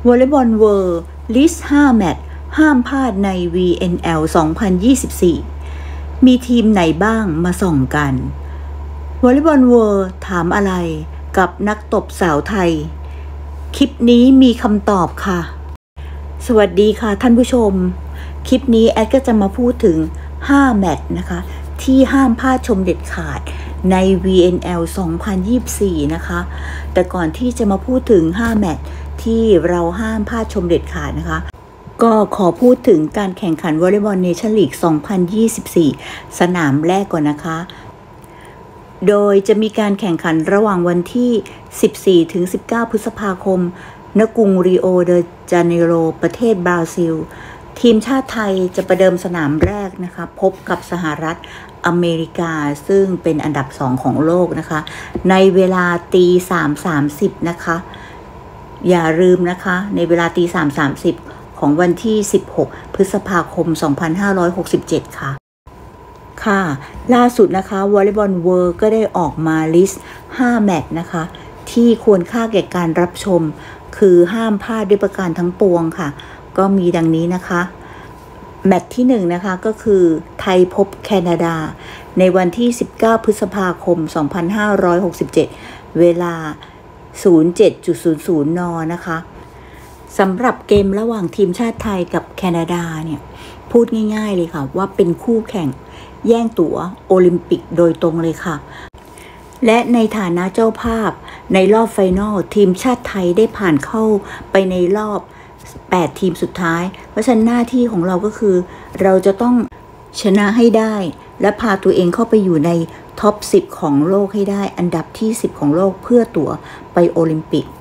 วอลเลย์บอลเวิลด์ลิสต์5แมตช์ห้ามพลาดใน VNL 2024 มีทีมไหนบ้างมาส่องกันวอลเลย์บอลเวิลด์ถามอะไรกับนักตบสาวไทยคลิปนี้มีคำตอบค่ะสวัสดีค่ะท่านผู้ชมคลิปนี้แอดก็จะมาพูดถึง5แมตช์นะคะที่ห้ามพลาดชมเด็ดขาดใน VNL 2024 นะคะแต่ก่อนที่จะมาพูดถึง5แมตช์ที่เราห้ามพลาดชมเด็ดขาดนะคะก็ขอพูดถึงการแข่งขันวอลเลย์บอลเนชั่นลีก 2024 สนามแรกก่อนนะคะโดยจะมีการแข่งขันระหว่างวันที่ 14-19 พฤษภาคมณ กรุงริโอเดจาเนโรประเทศบราซิลทีมชาติไทยจะประเดิมสนามแรกนะคะพบกับสหรัฐอเมริกาซึ่งเป็นอันดับ2ของโลกนะคะในเวลาตี 3:30 นะคะอย่าลืมนะคะในเวลาตี 3:30 ของวันที่ 16 พฤษภาคม 2567 ค่ะล่าสุดนะคะวอลเลย์บอลเวิลด์ก็ได้ออกมาลิสต์5แมตช์นะคะที่ควรค่าแก่การรับชมคือห้ามพลาดด้วยประการทั้งปวงค่ะก็มีดังนี้นะคะแมตช์ที่1นะคะก็คือไทยพบแคนาดาในวันที่19 พฤษภาคม 2567 เวลา 07:00 น.นะคะสำหรับเกมระหว่างทีมชาติไทยกับแคนาดาเนี่ยพูดง่ายๆเลยค่ะว่าเป็นคู่แข่งแย่งตั๋วโอลิมปิกโดยตรงเลยค่ะและในฐานะเจ้าภาพในรอบไฟนอลทีมชาติไทยได้ผ่านเข้าไปในรอบ8ทีมสุดท้ายเพราะฉะนั้นหน้าที่ของเราก็คือเราจะต้องชนะให้ได้และพาตัวเองเข้าไปอยู่ในท็อป10ของโลกให้ได้อันดับที่10ของโลกเพื่อตั๋วไปโอลิมปิก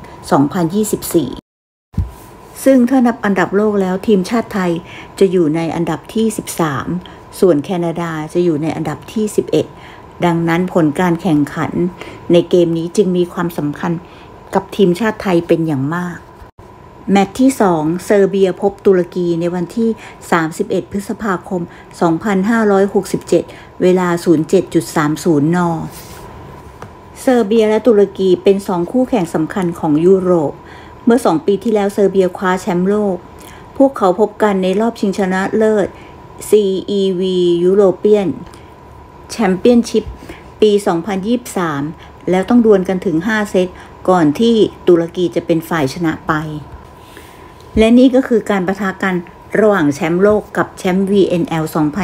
2024 ซึ่งถ้านับอันดับโลกแล้วทีมชาติไทยจะอยู่ในอันดับที่13ส่วนแคนาดาจะอยู่ในอันดับที่11ดังนั้นผลการแข่งขันในเกมนี้จึงมีความสำคัญกับทีมชาติไทยเป็นอย่างมากแมตช์ที่2เซอร์เบียพบตุรกีในวันที่31 พฤษภาคม 2567 เวลา 07:30 น.เซอร์เบียและตุรกีเป็น2คู่แข่งสำคัญของยุโรปเมื่อ2ปีที่แล้วเซอร์เบียคว้าแชมป์โลกพวกเขาพบกันในรอบชิงชนะเลิศ CEV European Championship ปี 2023 แล้วต้องดวลกันถึง5เซตก่อนที่ตุรกีจะเป็นฝ่ายชนะไปและนี่ก็คือการปะทะกันระหว่างแชมป์โลกกับแชมป์ VNL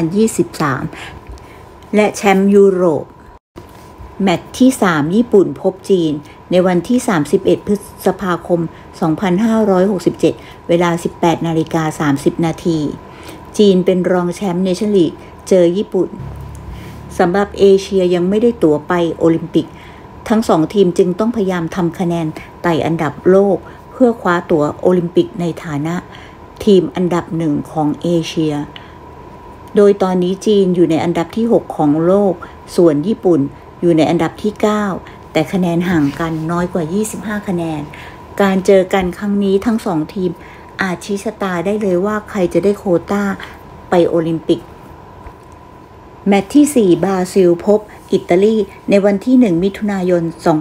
2023 และแชมป์ยุโรปแมตช์ที่3ญี่ปุ่นพบจีนในวันที่31 พฤษภาคม 2567 เวลา 18:30 น.จีนเป็นรองแชมป์เนชั่นลีกเจอญี่ปุ่นสำหรับเอเชียยังไม่ได้ตั๋วไปโอลิมปิกทั้ง2ทีมจึงต้องพยายามทำคะแนนไต่อันดับโลกเพื่อคว้าตั๋วโอลิมปิกในฐานะทีมอันดับ1ของเอเชียโดยตอนนี้จีนอยู่ในอันดับที่6ของโลกส่วนญี่ปุ่นอยู่ในอันดับที่9แต่คะแนนห่างกันน้อยกว่า25คะแนนการเจอกันครั้งนี้ทั้ง2ทีมอาจชี้ชะตาได้เลยว่าใครจะได้โควต้าไปโอลิมปิกแมตช์ที่4บราซิลพบอิตาลีในวันที่1 มิถุนายน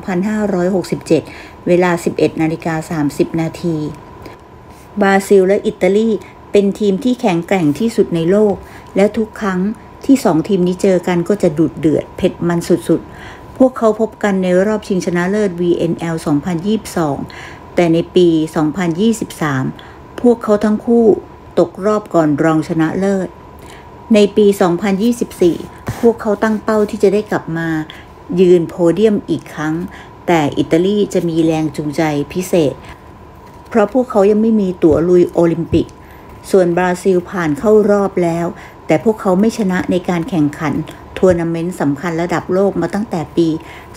2567 เวลา 11:30 น.บราซิลและอิตาลีเป็นทีมที่แข็งแกร่งที่สุดในโลกและทุกครั้งที่2ทีมนี้เจอกันก็จะดุเดือดเผ็ดมันสุดๆพวกเขาพบกันในรอบชิงชนะเลิศ VNL 2022 แต่ในปี 2023 พวกเขาทั้งคู่ตกรอบก่อนรองชนะเลิศในปี 2024 พวกเขาตั้งเป้าที่จะได้กลับมายืนโพเดียมอีกครั้งแต่อิตาลีจะมีแรงจูงใจพิเศษเพราะพวกเขายังไม่มีตั๋วลุยโอลิมปิกส่วนบราซิลผ่านเข้ารอบแล้วแต่พวกเขาไม่ชนะในการแข่งขันทัวร์นาเมนต์สำคัญระดับโลกมาตั้งแต่ปี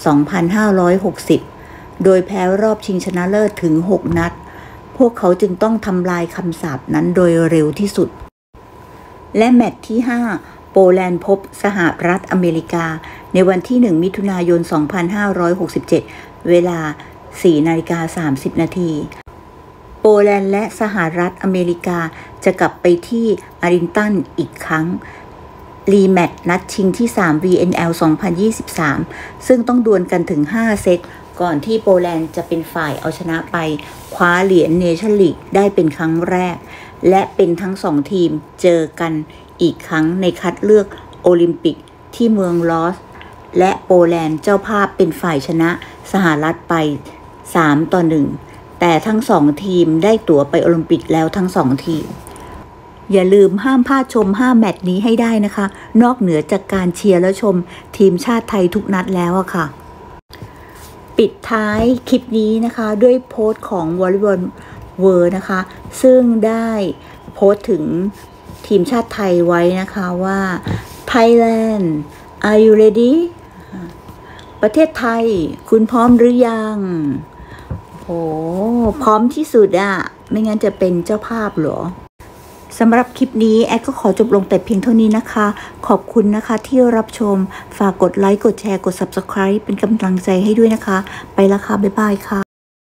2560 โดยแพ้รอบชิงชนะเลิศถึง6 นัดพวกเขาจึงต้องทำลายคำสาปนั้นโดยเร็วที่สุดและแมตช์ที่5โปแลนด์พบสหรัฐอเมริกาในวันที่1 มิถุนายน 2567 เวลา 4:30 น.โปแลนด์และสหรัฐอเมริกาจะกลับไปที่อารินตันอีกครั้งรีแมตช์นัดชิงที่3 VNL 2023 ซึ่งต้องดวลกันถึง5เซตก่อนที่โปแลนด์จะเป็นฝ่ายเอาชนะไปคว้าเหรียญเนชั่นลีกได้เป็นครั้งแรกและเป็นทั้งสองทีมเจอกันอีกครั้งในคัดเลือกโอลิมปิกที่เมืองลอสและโปแลนด์เจ้าภาพเป็นฝ่ายชนะสหรัฐไป3-1แต่ทั้งสองทีมได้ตั๋วไปโอลิมปิกแล้วทั้งสองทีมอย่าลืมห้ามพลาดชม5แมตช์นี้ให้ได้นะคะนอกเหนือจากการเชียร์และชมทีมชาติไทยทุกนัดแล้วอะค่ะปิดท้ายคลิปนี้นะคะด้วยโพสต์ของวอลเลย์บอลเวิร์นะคะซึ่งได้โพสต์ถึงทีมชาติไทยไว้นะคะว่า Thailand are you ready ประเทศไทยคุณพร้อมหรือยังโหพร้อมที่สุดอะไม่งั้นจะเป็นเจ้าภาพเหรอสำหรับคลิปนี้แอดก็ขอจบลงแต่เพียงเท่านี้นะคะขอบคุณนะคะที่รับชมฝากกดไลค์กดแชร์กด Subscribe เป็นกำลังใจให้ด้วยนะคะไปละค่ะบ๊ายบายค่ะ